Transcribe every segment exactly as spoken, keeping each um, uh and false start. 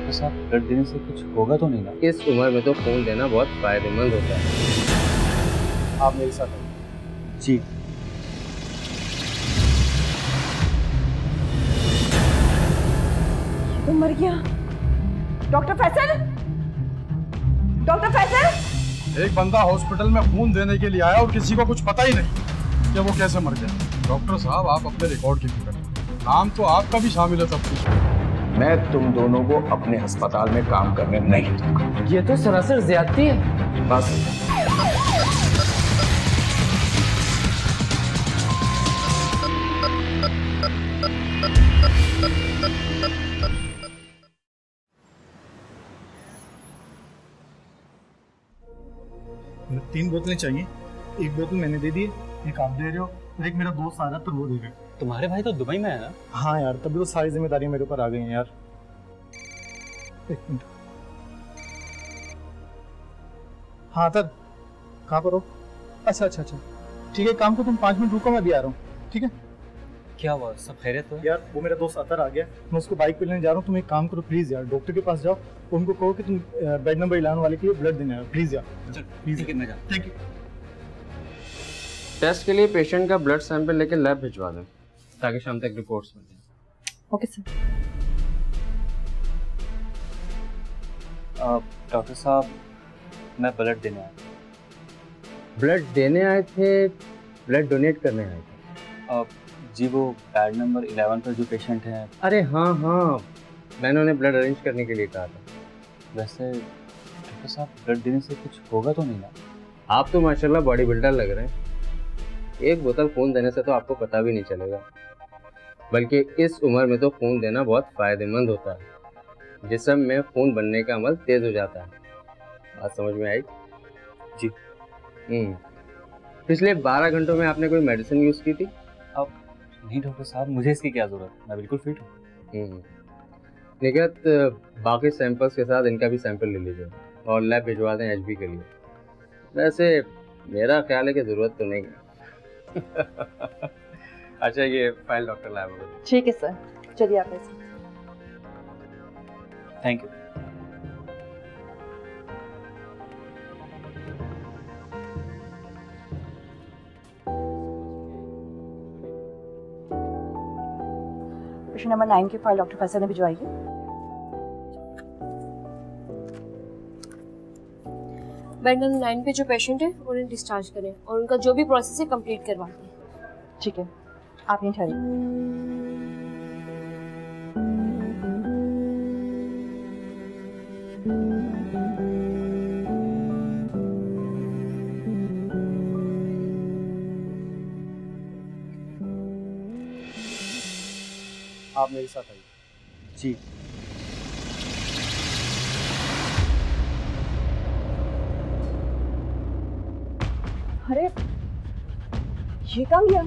Doctor साहब blood देने से कुछ होगा तो नहीं ना? इस उम्र में तो खून देना बहुत फायदेमंद होता है। आप मेरे साथ आइए। जी। तो मर गया। Doctor Faisal, doctor Faisal. एक बंदा हॉस्पिटल में खून देने के लिए आया और किसी को कुछ पता ही नहीं कि वो कैसे मर गया। डॉक्टर साहब आप अपने रिकॉर्ड की फिक्र करें, नाम तो आपका भी शामिल है सब कुछ। मैं तुम दोनों को अपने अस्पताल में काम करने नहीं दूंगा। ये तो सरासर ज्यादती है। बस तीन बोतलें चाहिए, एक बोतल मैंने दे दी, एक आप दे रहे हो और एक मेरा दोस्त आ रहा तो वो दे रहे। तुम्हारे भाई तो दुबई में है ना? हाँ यार, तभी वो सारी जिम्मेदारी मेरे ऊपर आ गई हैं यार। एक मिनट। हाँ सर, कहाँ पर हो? अच्छा अच्छा अच्छा ठीक है, काम को तुम पाँच मिनट रुको, मैं भी आ रहा हूँ। ठीक है? क्या हुआ, सब खैरियत तो? यार वो मेरा दोस्त अतर आ गया, मैं उसको बाइक पे लेने जा रहा हूँ। तुम एक काम करो प्लीज यार, डॉक्टर के पास जाओ, उनको कहो कि तुम बेड नंबर इलेवन वाले के लिए ब्लड देने आओ प्लीज यार। चल प्लीज, ठीक है मैं जाता हूं। Thank you. टेस्ट के लिए पेशेंट का ब्लड सैंपल लेकर लैब भिजवा दें ताकि शाम तक रिपोर्ट्स मिल जाए। Okay sir. डॉक्टर साहब मैं ब्लड देने आया। ब्लड देने आए थे, ब्लड डोनेट करने आए थे? uh, जी वो बेड नंबर इलेवन पर जो पेशेंट हैं। अरे हाँ हाँ, मैंने उन्हें ब्लड अरेंज करने के लिए कहा था। वैसे डॉक्टर साहब ब्लड देने से कुछ होगा तो नहीं ना? आप तो माशाल्लाह बॉडी बिल्डर लग रहे हैं। एक बोतल खून देने से तो आपको पता भी नहीं चलेगा, बल्कि इस उम्र में तो खून देना बहुत फायदेमंद होता है। जिस्म में खून बनने का अमल तेज हो जाता है। बात समझ में आई? जी। हम्म पिछले बारह घंटों में आपने कोई मेडिसिन यूज की थी? अब नहीं डॉक्टर साहब, मुझे इसकी क्या जरूरत, मैं बिल्कुल फिट हूँ। निगत बाकी सैंपल्स के साथ इनका भी सैंपल ले लीजिए और लैब भिजवा दें एचबी के लिए। वैसे मेरा ख्याल है कि जरूरत तो नहीं है। अच्छा ये फाइल डॉक्टर लैब में। ठीक है सर, चलिए आप ऐसे। Thank you. Patient number nine की फाइल डॉक्टर फैसल ने भिजवाई है। बेड नंबर नाइन पे जो पेशेंट है उन्हें डिस्चार्ज करें और उनका जो भी प्रोसेस है कंप्लीट करवा दें। ठीक है, आप नहीं ठहरिए। आप मेरे साथ आइए। जी। अरे ये कहाँ गया?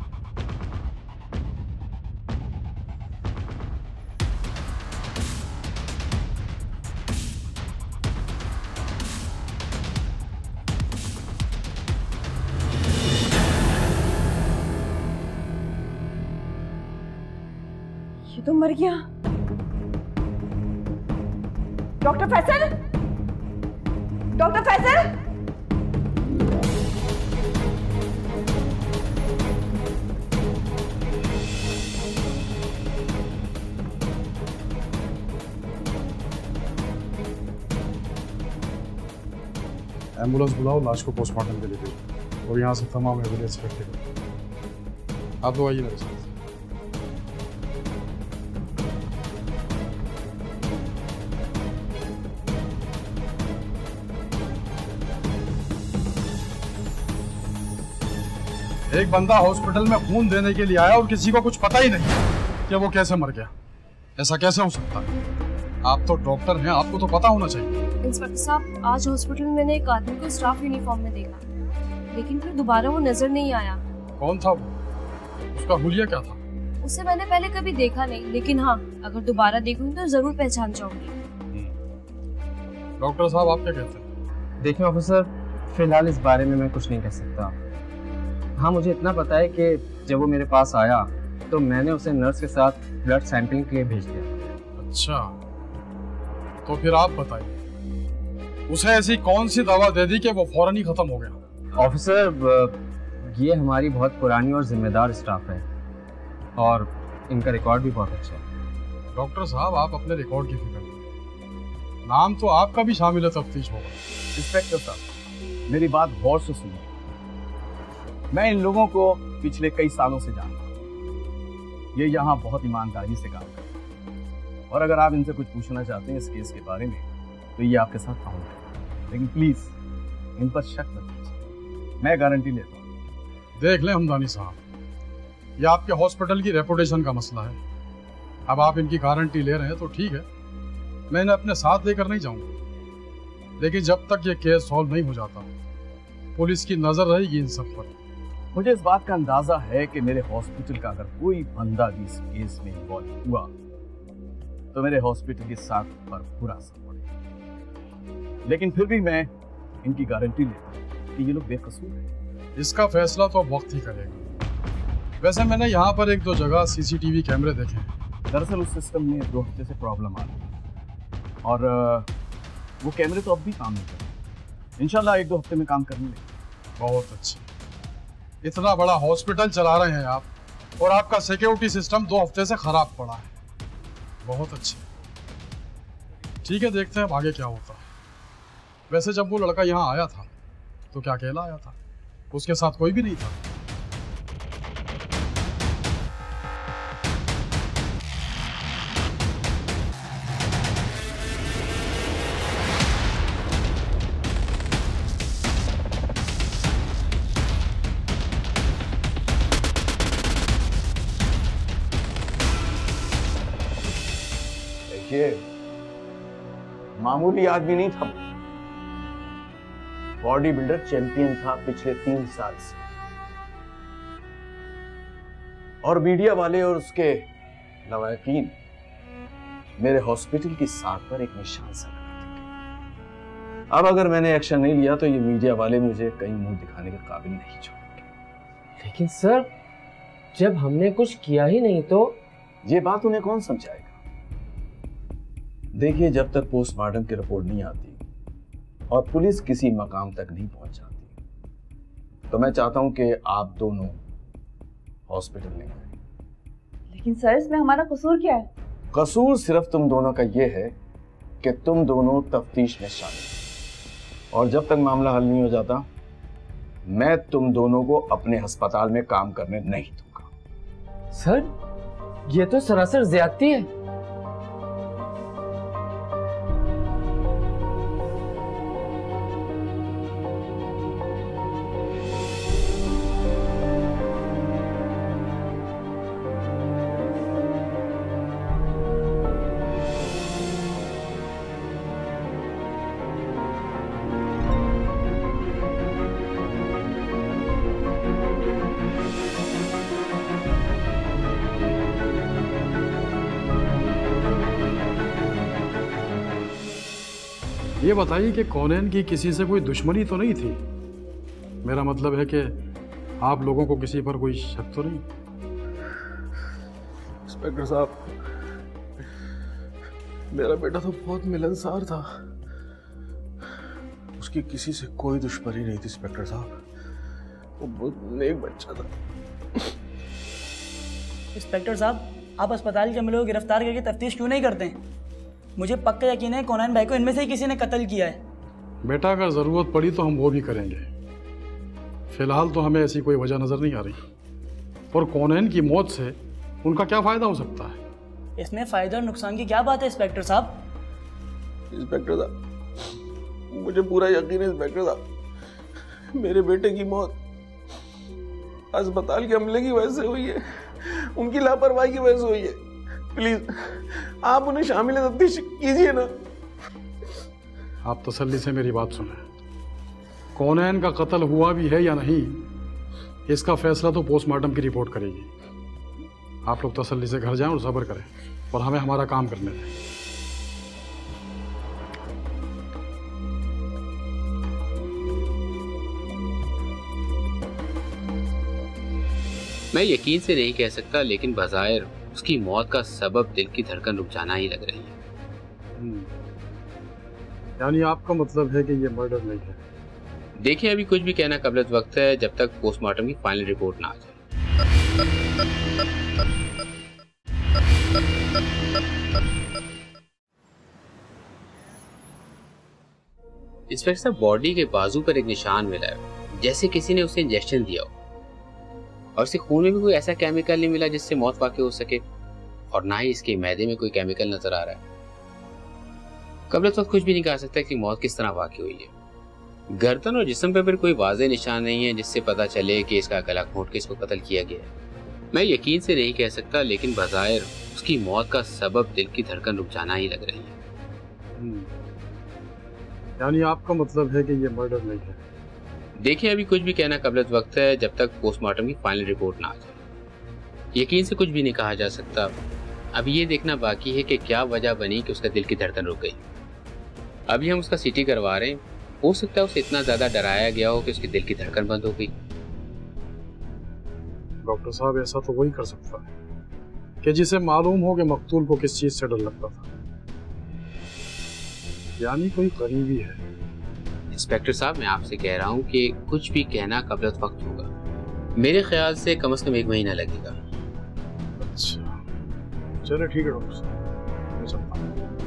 ये तो मर गया। Doctor Faisal, doctor Faisal. Ambulance बुलाओ, लाश को पोस्टमार्टम के लिए भेजो और यहाँ से तमाम एविडेंस इकट्ठे करो। आप लोग आइए मेरे साथ। एक बंदा हॉस्पिटल में खून देने के लिए आया और किसी को कुछ पता ही नहीं कि वो कैसे मर गया। ऐसा कैसे हो सकता है? आप तो डॉक्टर हैं, आपको तो पता होना चाहिए। इंस्पेक्टर साहब, आज हॉस्पिटल में मैंने एक आदमी को स्टाफ यूनिफॉर्म में देखा, लेकिन फिर दोबारा वो नजर नहीं आया। कौन था वो? उसका हुलिया क्या था? उसे मैंने पहले कभी देखा नहीं, लेकिन हाँ अगर दोबारा देखूंगी तो जरूर पहचान जाऊंगी। डॉक्टर साहब आप क्या कहते हैं? देखिए ऑफिसर, फिलहाल इस बारे में मैं कुछ नहीं कह सकता। हाँ मुझे इतना पता है कि जब वो मेरे पास आया तो मैंने उसे नर्स के साथ ब्लड सैंपलिंग के लिए भेज दिया। अच्छा, तो फिर आप बताइए, उसे ऐसी कौन सी दवा दे दी कि वो फौरन ही खत्म हो गया? ऑफिसर, ये हमारी बहुत पुरानी और जिम्मेदार स्टाफ है और इनका रिकॉर्ड भी बहुत अच्छा है। डॉक्टर साहब, आप अपने रिकॉर्ड की फिक्र करें, नाम तो आपका भी शामिल है तफ्तीश होगा। इंस्पेक्टर साहब, मेरी बात गौर से सुनिए। मैं इन लोगों को पिछले कई सालों से जानता हूँ। ये यहाँ बहुत ईमानदारी से काम करते हैं और अगर आप इनसे कुछ पूछना चाहते हैं इस केस के बारे में तो ये आपके साथ पाऊंगा, लेकिन प्लीज इन पर शक मत कीजिए, मैं गारंटी लेता हूँ। देख लें हमदानी साहब, ये आपके हॉस्पिटल की रेपुटेशन का मसला है। अब आप इनकी गारंटी ले रहे हैं तो ठीक है, मैं इन्हें अपने साथ लेकर नहीं जाऊंगा, लेकिन जब तक ये केस सॉल्व नहीं हो जाता पुलिस की नजर रहेगी इन सब पर। मुझे इस बात का अंदाजा है कि मेरे हॉस्पिटल का अगर कोई बंदा भी इस केस में इन्वॉल्व हुआ तो मेरे हॉस्पिटल की साख पर बुरा असर पड़ेगा, लेकिन फिर भी मैं इनकी गारंटी लेता हूँ कि ये लोग बेकसूर हैं। इसका फैसला तो अब वक्त ही करेगा। वैसे मैंने यहाँ पर एक दो जगह सीसीटीवी कैमरे देखे हैं। दरअसल उस सिस्टम में दो हफ्ते से प्रॉब्लम आ रही है और वो कैमरे तो अब भी काम नहीं कर रहे। इंशाल्लाह एक दो हफ्ते में काम करने लगे। बहुत अच्छी, इतना बड़ा हॉस्पिटल चला रहे हैं आप और आपका सिक्योरिटी सिस्टम दो हफ्ते से खराब पड़ा है। बहुत अच्छे, ठीक है, देखते हैं अब आगे क्या होता है। वैसे जब वो लड़का यहाँ आया था तो क्या अकेला आया था? उसके साथ कोई भी नहीं था? देखिए, मामूली आदमी नहीं था, बॉडी बिल्डर चैंपियन था पिछले तीन साल से, और मीडिया वाले और उसके लवाकिन मेरे हॉस्पिटल की साख पर एक निशान सा लगाते थे। अब अगर मैंने एक्शन नहीं लिया तो ये मीडिया वाले मुझे कहीं मुंह दिखाने के काबिल नहीं छोड़ेंगे। लेकिन सर, जब हमने कुछ किया ही नहीं तो? ये बात उन्हें कौन समझाएगा? देखिए, जब तक पोस्टमार्टम की रिपोर्ट नहीं आती और पुलिस किसी मकाम तक नहीं पहुंच जाती तो मैं चाहता हूं कि आप दोनों हॉस्पिटल नहीं आए। लेकिन सर, इसमें हमारा कसूर क्या है? कसूर सिर्फ तुम दोनों का यह है कि तुम दोनों तफ्तीश में शामिल हो, और जब तक मामला हल नहीं हो जाता मैं तुम दोनों को अपने अस्पताल में काम करने नहीं दूंगा। सर, ये तो सरासर ज्यादती है। ये बताइए कि कौनैन की किसी से कोई दुश्मनी तो नहीं थी? मेरा मतलब है कि आप लोगों को किसी पर कोई शक तो नहीं? इंस्पेक्टर साहब, मेरा बेटा तो बहुत मिलनसार था, उसकी किसी से कोई दुश्मनी नहीं थी इंस्पेक्टर साहब, वो बहुत नेक बच्चा था। इंस्पेक्टर साहब, आप अस्पताल के अमले को गिरफ्तार करके तफ्तीश क्यों नहीं करते हैं? मुझे पक्का यकीन है कौनैन भाई को इनमें से ही किसी ने कत्ल किया है। बेटा, अगर जरूरत पड़ी तो हम वो भी करेंगे, फिलहाल तो हमें ऐसी कोई वजह नजर नहीं आ रही। और कौनैन की मौत से उनका क्या फायदा हो सकता है? इसमें फायदा और नुकसान की क्या बात है इंस्पेक्टर साहब? इंस्पेक्टर साहब, मुझे पूरा यकीन है इंस्पेक्टर साहब, मेरे बेटे की मौत अस्पताल के अमले की वजह से हुई है, उनकी लापरवाही की वजह से हुई है। प्लीज आप उन्हें शामिल तफ्तीश कीजिए ना। आप तसल्ली से मेरी बात सुने, कौनैन का कत्ल हुआ भी है या नहीं इसका फैसला तो पोस्टमार्टम की रिपोर्ट करेगी। आप लोग तसल्ली से घर जाएं और सब्र करें और हमें हमारा काम करने दें। मैं यकीन से नहीं कह सकता, लेकिन बज़ाहिर उसकी मौत का सबब दिल की धड़कन रुक जाना ही लग रही है। यानी आपका मतलब है कि ये मर्डर नहीं है? देखिए, अभी कुछ भी कहना कबल वक्त है जब तक पोस्टमार्टम की फाइनल रिपोर्ट ना आ जाए। इंस्पेक्टर साहब, बॉडी के बाजू पर एक निशान मिला है, जैसे किसी ने उसे इंजेक्शन दिया हो, और इसके खून में भी कोई ऐसा केमिकल नहीं मिला जिससे मौत वाकई हो सके, और ना ही इसके मैदे में कोई केमिकल नजर आ रहा है। कबल तो कुछ भी नहीं कह सकता कि मौत किस तरह वाकई हुई है। गर्दन और जिस्म पर फिर कोई वाज़ेह निशान नहीं है जिससे पता चले कि इसका गला घोंट के इसको कत्ल किया गया है। मैं यकीन से नहीं कह सकता, लेकिन बज़ाहिर उसकी मौत का सबब दिल की धड़कन रुक जाना ही लग रही है। यानी आपका मतलब है कि ये मर्डर नहीं है? देखिए, अभी कुछ भी कहना कबल वक्त है जब तक पोस्टमार्टम की फाइनल रिपोर्ट ना आ जाए। यकीन से कुछ भी नहीं कहा जा सकता। अभी ये देखना बाकी है कि क्या वजह बनी कि उसका दिल की धड़कन रुक गई। अभी हम उसका सीटी करवा रहे हैं, हो सकता है उसे इतना ज्यादा डराया गया हो कि उसके दिल की धड़कन बंद हो गई। डॉक्टर साहब, ऐसा तो वही कर सकता है कि जिसे मालूम हो कि मकतूल को किस चीज से डर लगता था, यानी कोई करीबी है। इंस्पेक्टर साहब, मैं आपसे कह रहा हूँ कि कुछ भी कहना कबल वक्त होगा। मेरे ख्याल से कम से कम एक महीना लगेगा। अच्छा, चलो ठीक है डॉक्टर साहब, मैं चलता हूँ।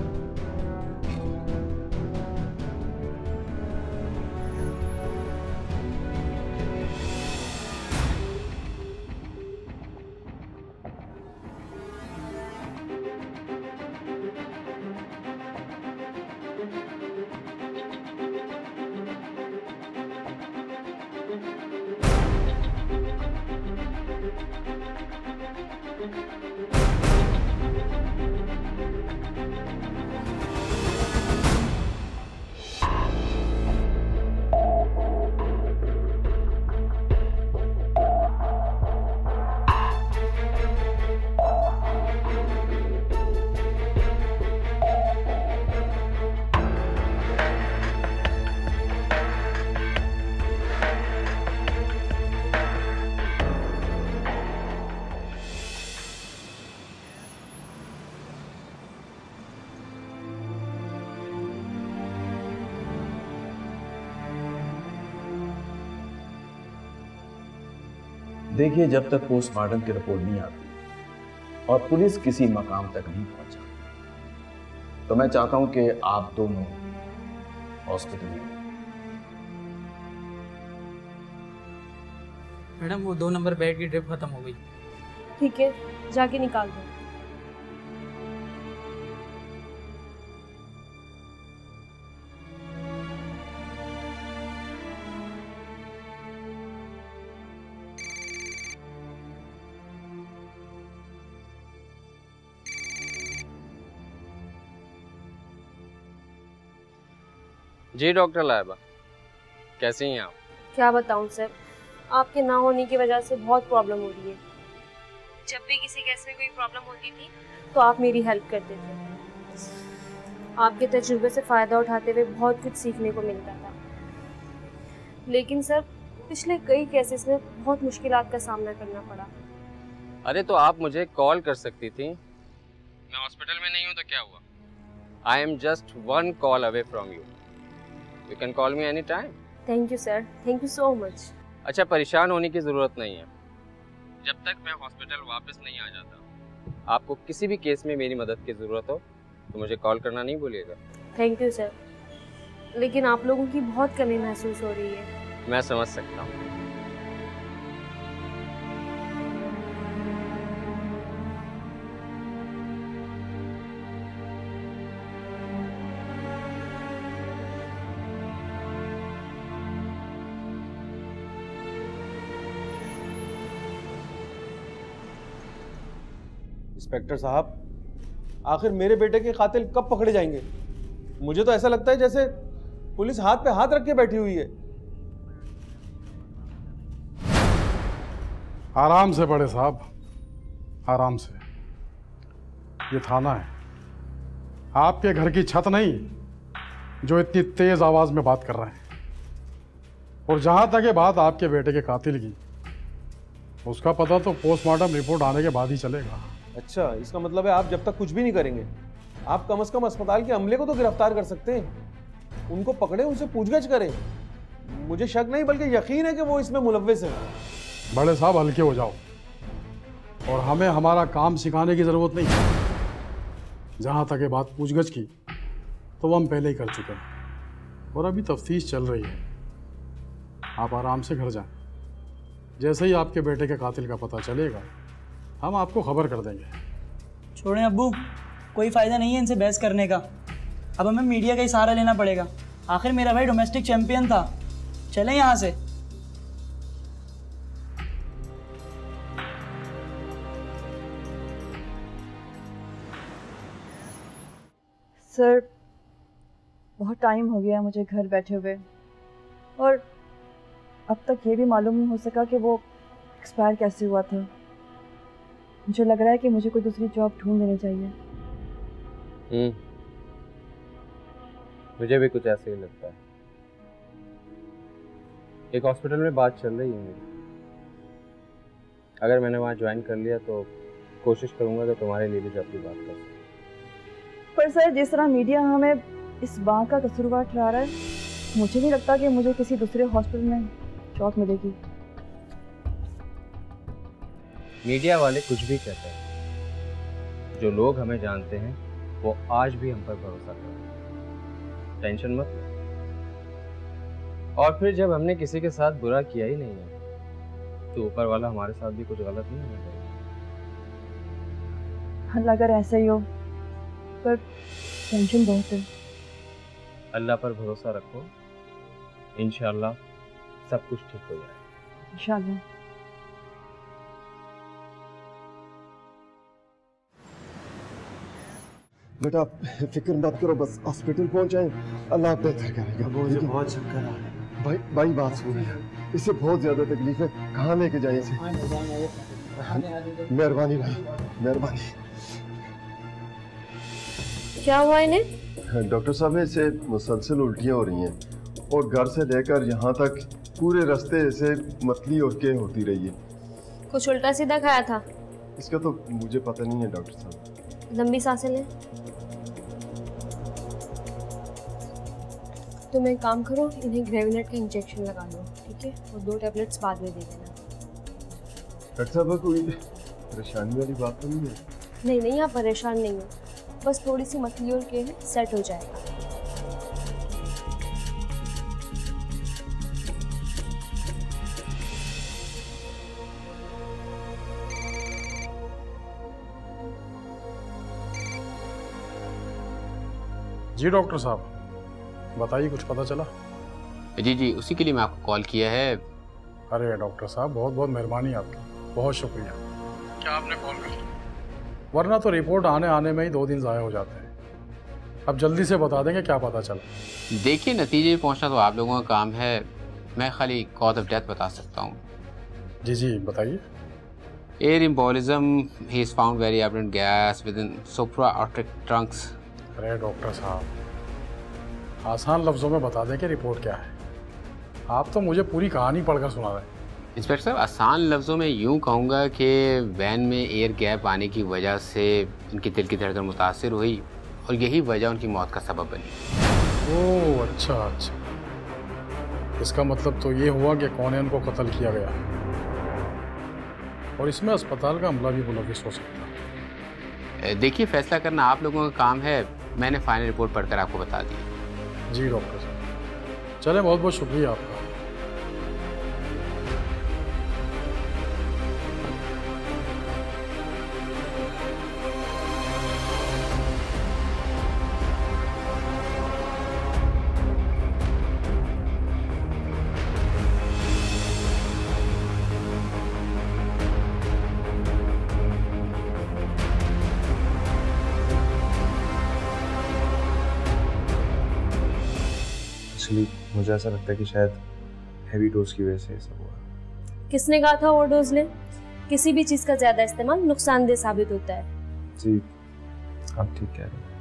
देखिए, जब तक पोस्टमार्टम की रिपोर्ट नहीं आती और पुलिस किसी मकाम तक नहीं पहुंचा, तो मैं चाहता हूं कि आप दोनों हॉस्पिटल में। मैडम, वो दो नंबर बेड की ड्रिप खत्म हो गई। ठीक है, जाके निकाल दो। जी डॉक्टर लाइबा, कैसी हैं आप? क्या बताऊं सर, आपके ना होने की वजह से बहुत प्रॉब्लम हो रही है। जब भी किसी केस में कोई प्रॉब्लम होती थी तो आप मेरी हेल्प करते थे। आपके तजुर्बे से फ़ायदा उठाते हुए बहुत कुछ सीखने को मिलता था। लेकिन सर, पिछले कई केसेस में बहुत मुश्किलात का सामना करना पड़ा। अरे तो आप मुझे कॉल कर सकती थी। मैं हॉस्पिटल में नहीं हूँ तो क्या हुआ? I am just one call away from you. You can call me any time. Thank you sir, thank you so much. अच्छा, परेशान होने की ज़रूरत नहीं है। जब तक मैं हॉस्पिटल वापस नहीं आ जाता, आपको किसी भी केस में मेरी मदद की ज़रूरत हो तो मुझे कॉल करना नहीं भूलिएगा। थैंक यू सर, लेकिन आप लोगों की बहुत कमी महसूस हो रही है। मैं समझ सकता हूँ। इंस्पेक्टर साहब, आखिर मेरे बेटे के कातिल कब पकड़े जाएंगे? मुझे तो ऐसा लगता है जैसे पुलिस हाथ पे हाथ रख के बैठी हुई है। आराम से बड़े साहब, आराम से। ये थाना है, आपके घर की छत नहीं जो इतनी तेज आवाज में बात कर रहे हैं। और जहां तक ये बात आपके बेटे के कातिल की, उसका पता तो पोस्टमार्टम रिपोर्ट आने के बाद ही चलेगा। अच्छा, इसका मतलब है आप जब तक कुछ भी नहीं करेंगे, आप कम से कम अस्पताल के अमले को तो गिरफ्तार कर सकते हैं। उनको पकड़े, उनसे पूछगछ करें। मुझे शक नहीं बल्कि यकीन है कि वो इसमें मुलव्विस है। बड़े साहब हल्के हो जाओ, और हमें हमारा काम सिखाने की ज़रूरत नहीं है। जहाँ तक ये बात पूछगछ की तो वो हम पहले ही कर चुके हैं, और अभी तफ्तीश चल रही है। आप आराम से घर जाएं। जैसे ही आपके बेटे के कातिल का पता चलेगा हम आपको खबर कर देंगे। छोड़ें अब्बू, कोई फ़ायदा नहीं है इनसे बहस करने का। अब हमें मीडिया का ही सहारा लेना पड़ेगा। आखिर मेरा भाई डोमेस्टिक चैंपियन था। चलें यहाँ से। सर, बहुत टाइम हो गया मुझे घर बैठे हुए, और अब तक ये भी मालूम नहीं हो सका कि वो एक्सपायर कैसे हुआ था। मुझे लग रहा है कि मुझे कोई दूसरी जॉब ढूंढ लेनी चाहिए। हम्म मुझे भी कुछ ऐसे ही लगता है। एक हॉस्पिटल में बात चल रही है मेरी। अगर मैंने वहाँ ज्वाइन कर लिया तो कोशिश करूँगा कि तुम्हारे लिए भी जॉब की बात कर सकूँ। पर सर, जिस तरह मीडिया हमें इस बात का कसूरवार ठहरा रहा है, मुझे नहीं लगता कि मुझे किसी दूसरे हॉस्पिटल में जॉब मिलेगी। मीडिया वाले कुछ भी कहते हैं, जो लोग हमें जानते हैं वो आज भी हम पर भरोसा करते हैं। टेंशन मत लो। और फिर जब हमने किसी के साथ बुरा किया ही नहीं है तो ऊपर वाला हमारे साथ भी कुछ गलत नहीं होना चाहिए। अल्लाह अगर ऐसा ही हो, पर टेंशन बहुत है। अल्लाह पर भरोसा रखो, इंशाअल्लाह सब कुछ ठीक हो जाएगा। इंशाअल्लाह। बेटा फिक्र मत करो, बस हॉस्पिटल पहुंच जाए, अल्लाह बेहतर करेगा। मुझे बहुत चक्कर आ रहा है। भाई भाई बात सुनिए, इसे बहुत ज्यादा तकलीफ है, कहाँ लेके जाए इसे? मेहरबानी भाई, मेहरबानी। क्या हुआ इन्हें? डॉक्टर साहब, इसे मुसलसल उल्टियाँ हो रही हैं और घर से लेकर यहाँ तक पूरे रास्ते से मतली और के होती रही है। कुछ उल्टा सीधा खाया था? इसका तो मुझे पता नहीं है डॉक्टर साहब। लंबी सांसें लें। तुम एक काम करो, इन्हें ग्रेविनेट का इंजेक्शन लगा लो, ठीक है? और दो टैबलेट्स बाद में दे देना। डॉक्टर साहब, कोई परेशानी वाली बात तो नहीं है? नहीं नहीं, आप परेशान नहीं हो, बस थोड़ी सी मतली और के सेट हो जाएगा। जी डॉक्टर साहब, बताइए, कुछ पता चला? जी जी, उसी के लिए मैं आपको कॉल किया है। अरे डॉक्टर साहब, बहुत बहुत मेहरबानी आपकी, बहुत शुक्रिया। क्या आपने कॉल कर लिया? वरना तो रिपोर्ट आने आने में ही दो दिन ज़ाया हो जाते हैं। अब जल्दी से बता देंगे क्या पता चला। देखिए, नतीजे पहुंचना तो आप लोगों का काम है, मैं खाली कॉज ऑफ डेथ बता सकता हूँ। जी जी बताइए। Air embolism, he is found very evident gas within supraaortic trunks. अरे डॉक्टर साहब, आसान लफ्ज़ों में बता दें कि रिपोर्ट क्या है। आप तो मुझे पूरी कहानी पढ़कर सुना रहे हैं। इंस्पेक्टर साहब, आसान लफ्ज़ों में यूँ कहूँगा कि वैन में एयर गैप आने की वजह से उनकी दिल की धड़कन मुतासिर हुई और यही वजह उनकी मौत का सबब बनी। ओह अच्छा अच्छा, इसका मतलब तो ये हुआ कि कौनैन को कत्ल किया गया, और इसमें अस्पताल का अमला भी मुलविस हो सकता है। देखिए, फैसला करना आप लोगों का काम है, मैंने फाइनल रिपोर्ट पढ़कर आपको बता दी। जी डॉक्टर साहब, चले, बहुत बहुत शुक्रिया आपका। मुझे ऐसा लगता है कि शायद हैवी डोज की वजह से ऐसा हुआ। किसने कहा था ओवरडोज ले? किसी भी चीज का ज्यादा इस्तेमाल नुकसानदेह साबित होता है। जी, आप ठीक कह रहे हैं।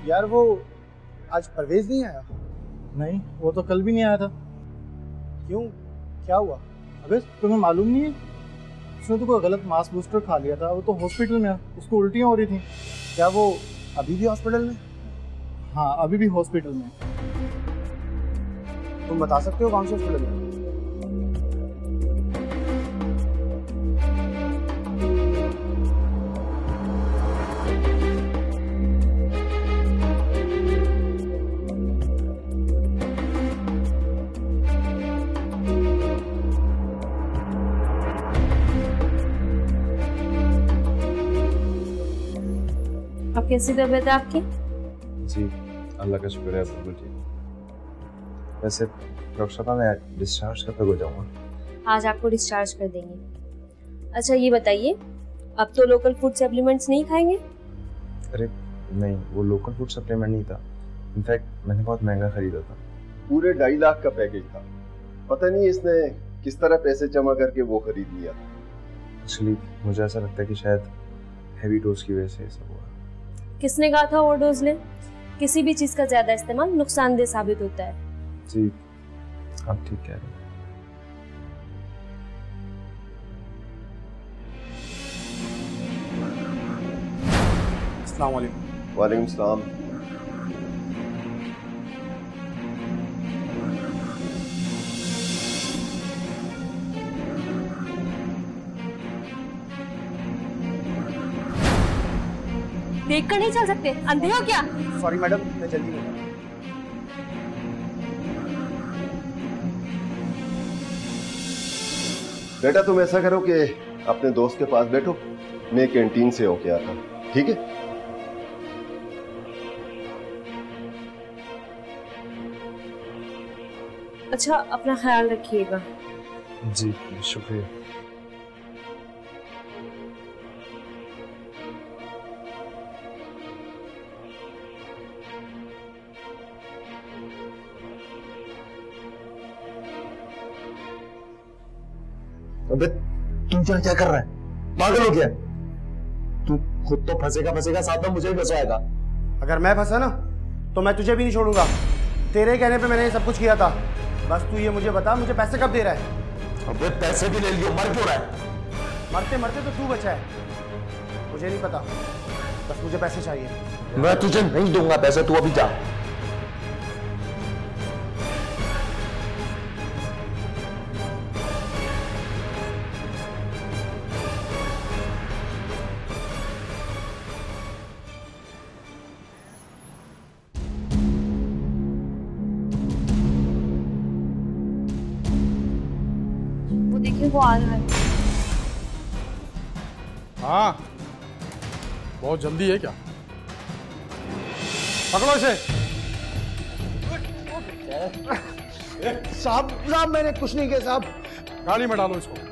यार वो आज परवेज नहीं आया? नहीं, वो तो कल भी नहीं आया था। क्यों, क्या हुआ? अबे तुम्हें मालूम नहीं है, उसने तो कोई गलत मास बूस्टर खा लिया था। वो तो हॉस्पिटल में है, उसको उल्टियाँ हो रही थी। क्या वो अभी भी हॉस्पिटल में? हाँ, अभी भी हॉस्पिटल में। तुम बता सकते हो कौन से हॉस्पिटल में? अब कैसी तबीयत है आपकी? जी अल्लाह का शुक्र है, बिल्कुल ठीक। वैसे डॉक्टर साहब मैं डिस्चार्ज कब तक हो जाऊँगा? आज आपको डिस्चार्ज कर देंगे। अच्छा ये बताइए, अब तो लोकल फूड सप्लीमेंट्स नहीं खाएंगे? अरे नहीं, वो लोकल फूड सप्लीमेंट नहीं था, इनफैक्ट मैंने बहुत महंगा खरीदा था। पूरे ढाई लाख का पैकेज था। पता नहीं इसने किस तरह पैसे जमा करके वो खरीद लिया। एक्चुअली मुझे ऐसा लगता है कि शायद हैवी डोज की वजह से ये सब हुआ। किसने कहा था ओवरडोज ले? किसी भी चीज का ज्यादा इस्तेमाल नुकसानदेह साबित होता है। जी आप ठीक कह रहे हैं। अस्सलाम वालेकुम। वालेकुम सलाम। देख कर नहीं चल सकते, अंधे हो क्या? सॉरी मैडम, मैं जल्दी में। बेटा तुम ऐसा करो कि अपने दोस्त के पास बैठो, मैं कैंटीन से होके आता हूँ, ठीक है? अच्छा अपना ख्याल रखिएगा। जी शुक्रिया। अबे तू क्या क्या कर रहा है? पागल हो गया? तू खुद तो फंसेगा फंसेगा, साथ में मुझे भी फंसाएगा। अगर मैं फंसा ना तो मैं तुझे भी नहीं छोड़ूंगा। तेरे कहने पे मैंने ये सब कुछ किया था। बस तू ये मुझे बता, मुझे पैसे कब दे रहा है? अबे पैसे भी ले लियो, मर क्यों रहा है? मरते मरते तो तू बचा है, मुझे नहीं पता। बस मुझे पैसे चाहिए। मैं तुझे नहीं दूंगा पैसे, तू अभी जा। वो आ रहा है। हाँ बहुत जल्दी है क्या? पकड़ो इसे। साहब साहब मैंने कुछ नहीं किया साहब। गाड़ी में डालो इसको।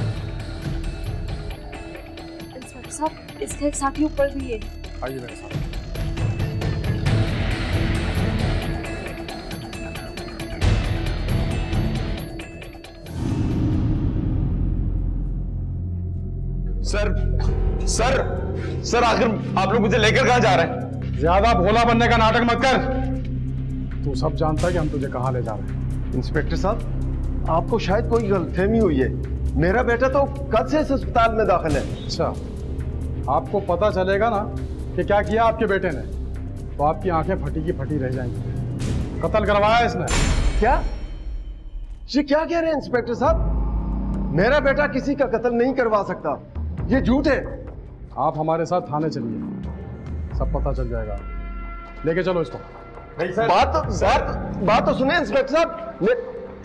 इंस्पेक्टर साहब इसका एक साथी ऊपर भी है। आइए मेरे साथ। सर सर सर आखिर आप लोग मुझे लेकर कहां जा रहे हैं? ज्यादा भोला बनने का नाटक मत कर। तू सब जानता है कि हम तुझे कहां ले जा रहे हैं। इंस्पेक्टर साहब आपको शायद कोई गलतफहमी हुई है। मेरा बेटा तो कब से इस अस्पताल में दाखिल है। अच्छा आपको पता चलेगा ना कि क्या किया आपके बेटे ने तो आपकी आंखें फटी की फटी रह जाएंगी। कत्ल करवाया इसने। क्या ये क्या कह रहे हैं इंस्पेक्टर साहब? मेरा बेटा किसी का कत्ल नहीं करवा सकता, ये झूठ है। आप हमारे साथ थाने चलिए, सब पता चल जाएगा। लेके चलो इसको। बात तो बात बात तो सुने इंस्पेक्टर साहब। मैं...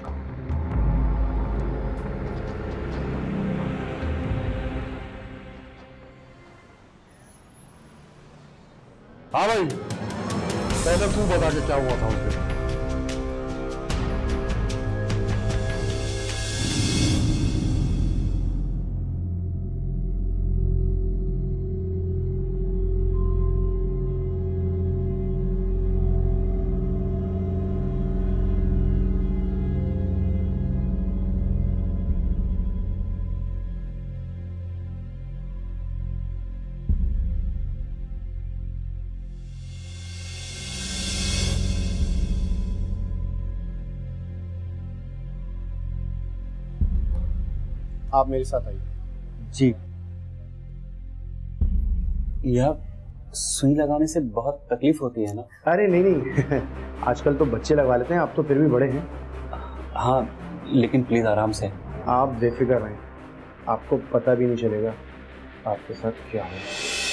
हाँ भाई पहले तू बता के क्या हुआ था उसके साथ। आप मेरे साथ आइए। जी। यह सुई लगाने से बहुत तकलीफ होती है ना? अरे नहीं नहीं आजकल तो बच्चे लगवा लेते हैं, आप तो फिर भी बड़े हैं। हाँ लेकिन प्लीज आराम से। आप बेफिक्र रहें, आपको पता भी नहीं चलेगा आपके साथ क्या है।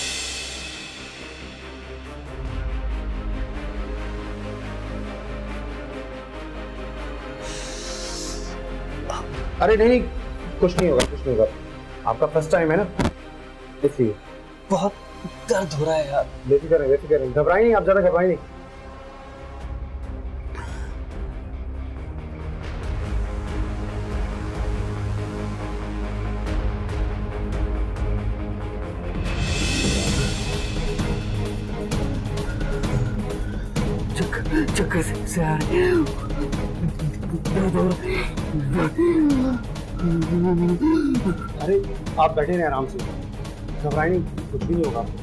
अरे नहीं नहीं कुछ नहीं होगा, कुछ नहीं होगा। आपका फर्स्ट टाइम है ना, इसलिए बहुत दर्द हो रहा है यार। बेफिक्र रहें, बेफिक्र रहें, घबराएं नहीं, आप ज्यादा घबराएं नहीं। चक्कर से आ रही है। अरे आप बैठे रहे आराम से, घबराएं नहीं, कुछ भी नहीं होगा आपको।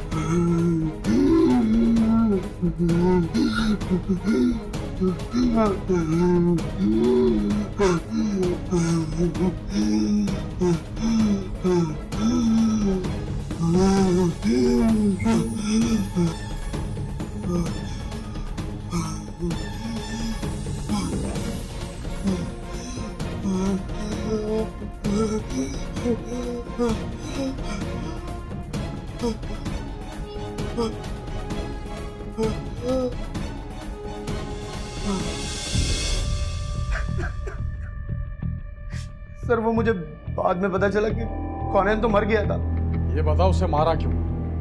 सर वो मुझे बाद में पता चला कि कौनैन तो मर गया था। ये बताओ उसे मारा क्यों?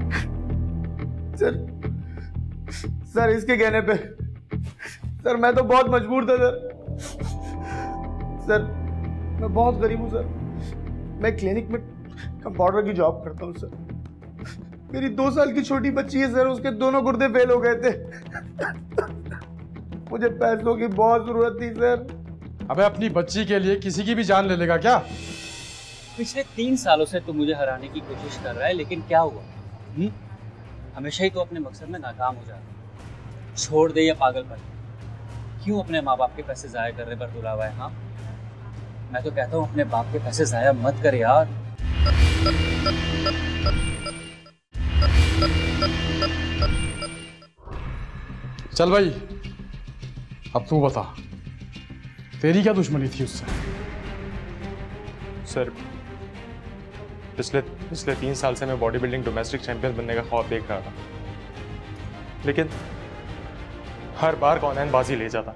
सर सर इसके कहने पे सर मैं तो बहुत मजबूर था सर। सर मैं बहुत गरीब हूँ सर, मैं क्लिनिक में कंपाउंडर की जॉब करता हूँ सर। मेरी दो साल की छोटी बच्ची है सर, उसके दोनों गुर्दे फेल हो गए थे। मुझे पैसों की बहुत जरूरत थी सर। अबे अपनी बच्ची के लिए किसी की भी जान ले लेगा क्या? पिछले तीन सालों से तू मुझे हराने की कोशिश कर रहा है, लेकिन क्या हुआ? हुँ? हमेशा ही तो अपने मकसद में नाकाम हो जाता। छोड़ दे ये पागलपन, क्यों अपने माँ बाप के पैसे जाया करने पर तुला हुआ है? हाँ मैं तो कहता हूँ अपने बाप के पैसे जाया मत कर यार। चल भाई अब तू बता, तेरी क्या दुश्मनी थी उससे? सर पिछले पिछले तीन साल से मैं बॉडी बिल्डिंग डोमेस्टिक चैंपियन बनने का ख्वाब देख रहा था, लेकिन हर बार कौनैन बाजी ले जाता।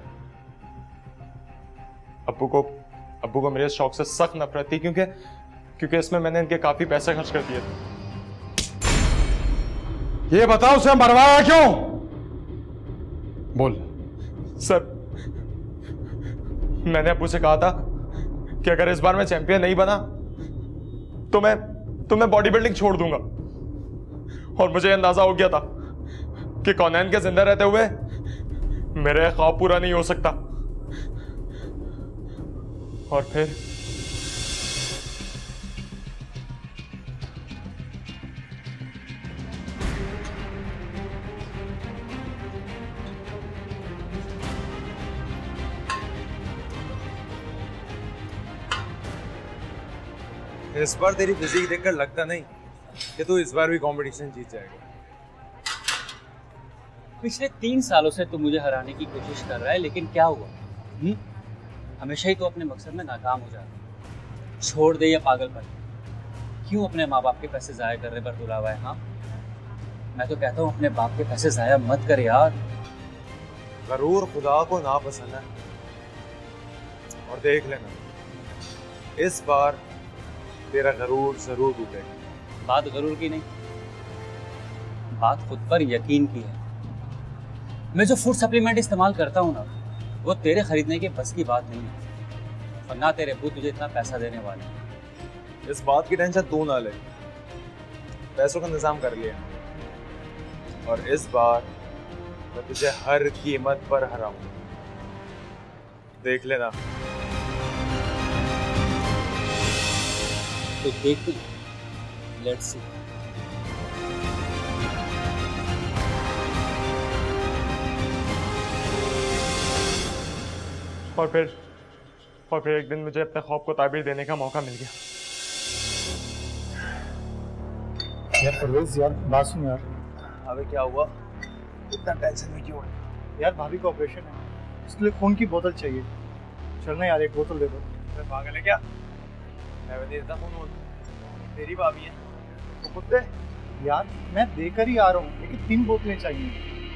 अब्बू को अब्बू को मेरे शौक से सख्त नफरत थी, क्योंकि क्योंकि इसमें मैंने इनके काफी पैसे खर्च कर दिए थे। ये बताओ उसे मरवाया क्यों? बोल। सर मैंने अब्बू से कहा था कि अगर इस बार मैं चैंपियन नहीं बना तो मैं तो मैं बॉडी बिल्डिंग छोड़ दूंगा, और मुझे अंदाजा हो गया था कि कौनैन के जिंदा रहते हुए मेरा ख्वाब पूरा नहीं हो सकता। और फिर इस बार तेरी फिजिक देखकर लगता नहीं कि तू इस बार भी कंपटीशन जीत जाएगा। पिछले तीन सालों से तू मुझे हराने की कोशिश कर रहा है, लेकिन क्या हुआ? हुँ? हमेशा ही तो अपने मकसद में नाकाम हो जाता। छोड़ दे ये पागलपन, क्यों अपने माँ बाप के पैसे जाया करने पर तुला हुआ है? हाँ मैं तो कहता हूँ अपने बाप के पैसे जाया मत कर यार। गरूर खुदा को नापसंद है, और देख लेना इस बार तेरा गरूर जरूर टूटेगा। बात गरूर की नहीं, बात खुद पर यकीन की है। मैं जो फूड सप्लीमेंट इस्तेमाल करता हूँ ना, वो तेरे खरीदने के बस की बात नहीं है, और ना तेरे अब्बू तुझे इतना पैसा देने वाले। इस बात की टेंशन तू ना ले, पैसों का इंतजाम कर लिया, और इस बार मैं तुझे हर कीमत पर हराऊंगा। देख लेना। तो देखते हैं, लेट्स सी। और फिर और फिर एक दिन मुझे अपने ख्वाब को ताबीर देने का मौका मिल गया। यार परवेज यार बात सुन यार। अबे क्या हुआ? इतना टेंशन में क्यों है? यार भाभी का ऑपरेशन है, इसके लिए खून की बोतल चाहिए। चलना यार, एक बोतल दे दो। अरे पागल है क्या? मैं नहीं देता खून वून, तेरी भाभी है तो खुद दे। यार मैं देकर ही आ रहा हूँ, लेकिन तीन बोतलें चाहिए।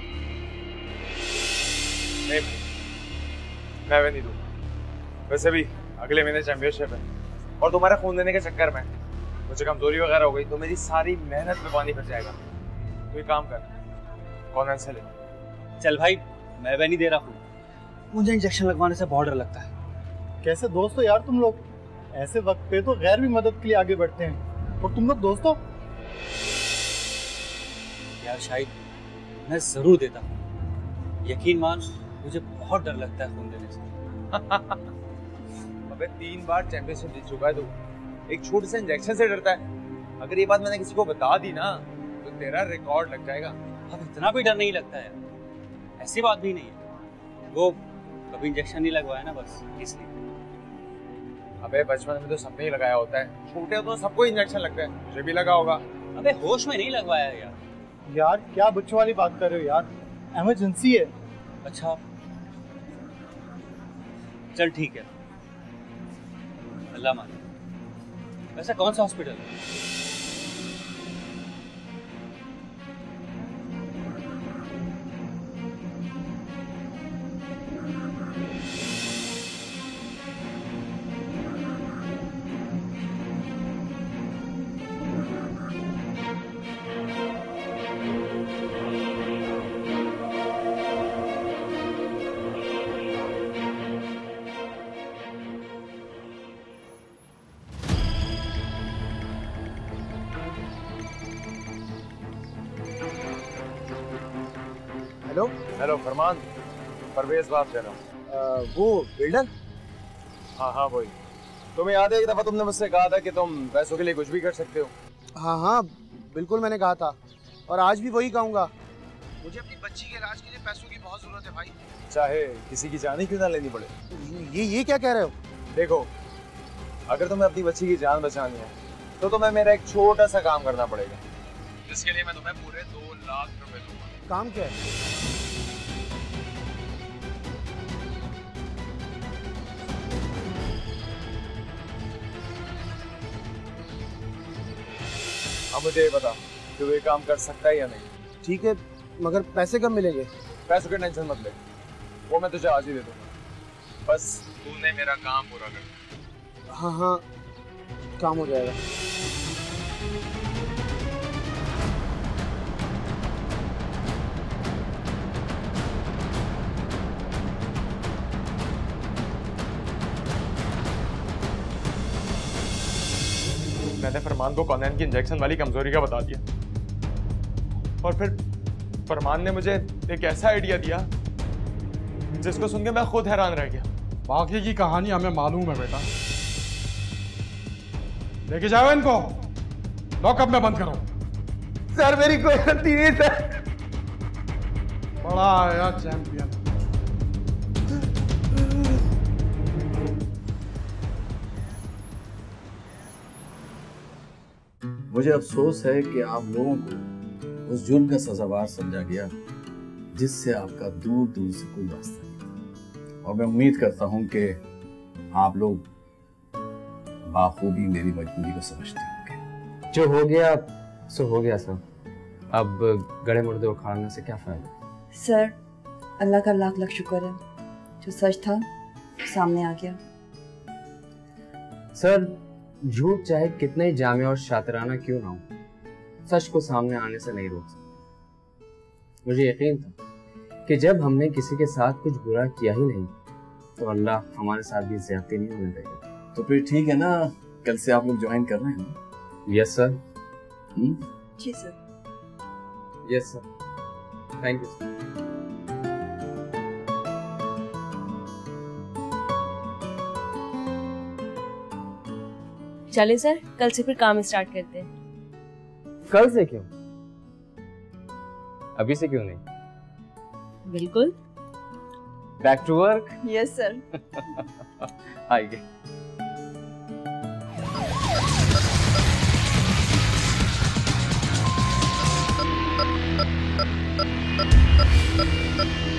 नहीं, मैं भी नहीं दूँ। वैसे भी अगले महीने चैंपियनशिप है और तुम्हारे खून देने के चक्कर में मुझे कमजोरी वगैरह हो गई तो मेरी सारी मेहनत में पानी फिर जाएगा। तो एक काम कर, कौन से ले। चल भाई, मैं भी नहीं दे रहा हूँ, मुझे इंजेक्शन लगवाने से बहुत डर लगता है। कैसे दोस्त हो यार तुम लोग? ऐसे वक्त पे तो गैर भी मदद के लिए आगे बढ़ते हैं, और तुम लोग दोस्त हो? यार शायद मैं जरूर देता हूँ, यकीन मान, मुझे बहुत डर लगता है खून देने से। अबे तीन बार चैंपियनशिप जीत चुका है तू, एक छोटे से इंजेक्शन से डरता है? अगर ये बात मैंने किसी को बता दी ना तो तेरा रिकॉर्ड लग जाएगा। अब इतना भी डर नहीं लगता है, ऐसी बात भी नहीं है, वो कभी इंजेक्शन नहीं लगवाया ना, बस इसलिए। अबे बचपन में तो सबने ही लगाया होता है, छोटे हो तो सबको इंजेक्शन लगता है, मुझे भी लगा होगा। अबे होश में नहीं लगवाया यार। यार क्या बच्चों वाली बात कर रहे हो यार, इमरजेंसी है। अच्छा चल ठीक है, अल्लाह माने। वैसे कौन सा हॉस्पिटल है? हेलो हेलो फरमान, परवेज बात कर रहा हूँ। वो बिल्डर? हाँ हाँ वही। तुम्हें याद है एक दफा तुमने मुझसे कहा था कि तुम पैसों के लिए कुछ भी कर सकते हो? हाँ हाँ बिल्कुल मैंने कहा था, और आज भी वही कहूँगा। मुझे अपनी बच्ची के इलाज के लिए पैसों की बहुत जरूरत है भाई, चाहे किसी की जान ही क्यों ना लेनी पड़े। ये ये क्या कह रहे हो? देखो, अगर तुम्हें अपनी बच्ची की जान बचानी है तो तुम्हें मेरा एक छोटा सा काम करना पड़ेगा, जिसके लिए मैं तुम्हें पूरे दो लाख रुपए दूंगा। काम क्या है? अब मुझे ये बता कि वो ये काम कर सकता है या नहीं। ठीक है, मगर पैसे कब मिलेंगे? पैसों की टेंशन मत ले, वो मैं तुझे आज ही दे दूंगा, बस तूने मेरा काम पूरा कर। हाँ हाँ काम हो जाएगा। मैंने फरमान को कॉनैन की इंजेक्शन वाली कमजोरी का बता दिया, और फिर फरमान ने मुझे एक ऐसा आइडिया दिया जिसको सुन के मैं खुद हैरान रह गया। बाकी की कहानी हमें मालूम है बेटा, लेके जाओ इनको, लॉकअप में बंद करो। सर मेरी कोई गलती नहीं सर। बड़ा आया चैंपियन। मुझे अफसोस है कि आप लोगों को उस जुर्म का सजावार समझा गया जिससे आपका दूर दूर से कोई वास्ता नहीं था, और मैं उम्मीद करता हूं कि आप लोग बाखूबी मेरी मजबूरी को समझते होंगे। जो हो गया सो हो गया सर, अब गड़े मुर्दे उखाड़ने से क्या फायदा। सर अल्लाह का लाख लाख शुक्र है, जो सच था सामने आ गया। सर झूठ चाहे कितना ही जामे और शातिराना क्यों ना हो, सच को सामने आने से नहीं रोक सकता। मुझे यकीन था कि जब हमने किसी के साथ कुछ बुरा किया ही नहीं तो अल्लाह हमारे साथ भी ज्यादती नहीं होने देगा। तो फिर ठीक है ना, कल से आप लोग ज्वाइन कर रहे हैं? Yes sir. जी sir. Yes sir, thank you sir. चले सर, कल से फिर काम स्टार्ट करते हैं। कल से क्यों, अभी से क्यों नहीं? बिल्कुल। Back to work. Yes sir. आइए। है।